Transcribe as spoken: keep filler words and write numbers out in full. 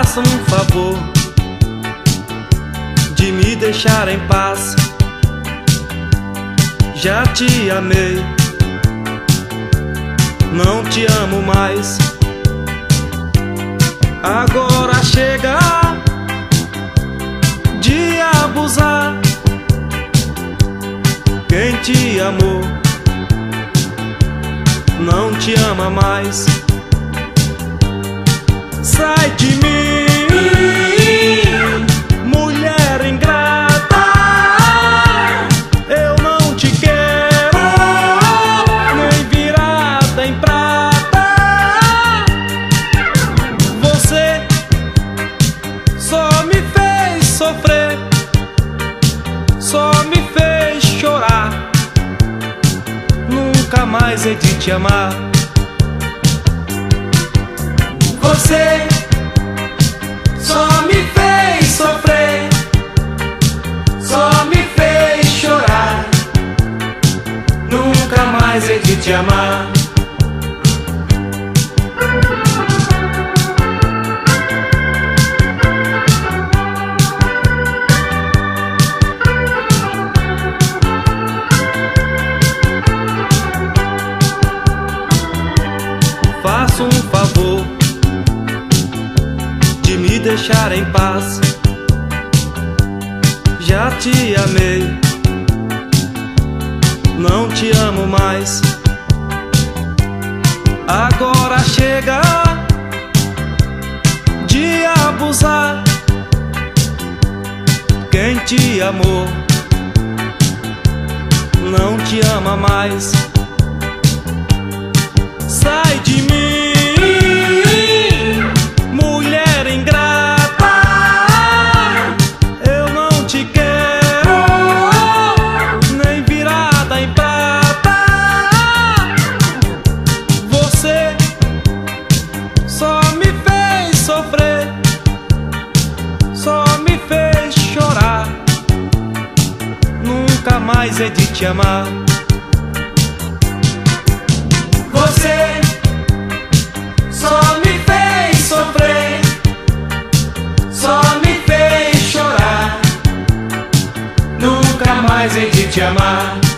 Faça um favor de me deixar em paz. Já te amei, não te amo mais. Agora chega de abusar. Quem te amou não te ama mais. Sai de mim, mulher ingrata. Eu não te quero, nem virada em prata. Você só me fez sofrer, só me fez chorar. Nunca mais hei de te amar. Você só me fez sofrer, só me fez chorar. Nunca mais hei de te amar. Faça um favor de me deixar em paz. Já te amei, não te amo mais. Agora chega de abusar. Quem te amou não te ama mais. Sai de mim, mulher ingrata. Eu não te quero, nem virada em prata. Você só me fez sofrer, só me fez chorar. Nunca mais hei de te amar. Você só me fez sofrer, só me fez chorar. Nunca mais hei de te amar.